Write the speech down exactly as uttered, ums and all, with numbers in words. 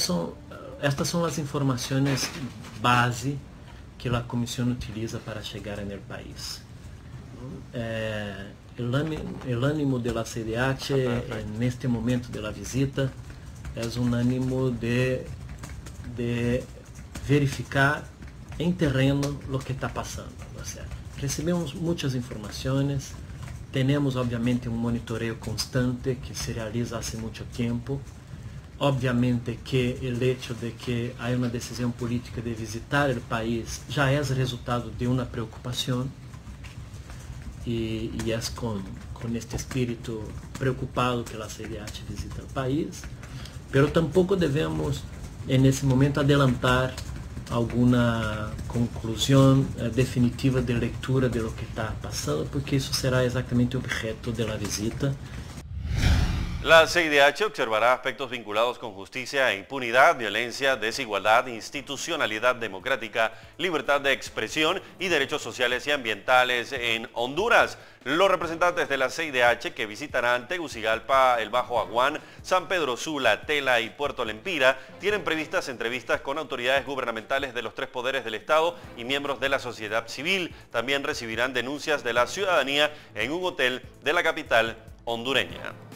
Son, estas son las informaciones base que la Comisión utiliza para llegar en el país. Eh, el, el ánimo de la C I D H en este momento de la visita es un ánimo de, de verificar en terreno lo que está pasando. O sea, recebemos muchas informaciones, tenemos obviamente un monitoreo constante que se realiza hace mucho tiempo. Obviamente que el hecho de que hay una decisión política de visitar el país ya es resultado de una preocupación y, y es con, con este espíritu preocupado que la C I D H visita el país, pero tampoco debemos en ese momento adelantar alguna conclusión eh, definitiva de lectura de lo que está pasando, porque eso será exactamente objeto de la visita. La C I D H observará aspectos vinculados con justicia e impunidad, violencia, desigualdad, institucionalidad democrática, libertad de expresión y derechos sociales y ambientales en Honduras. Los representantes de la C I D H que visitarán Tegucigalpa, el Bajo Aguán, San Pedro Sula, Tela y Puerto Lempira tienen previstas entrevistas con autoridades gubernamentales de los tres poderes del Estado y miembros de la sociedad civil. También recibirán denuncias de la ciudadanía en un hotel de la capital hondureña.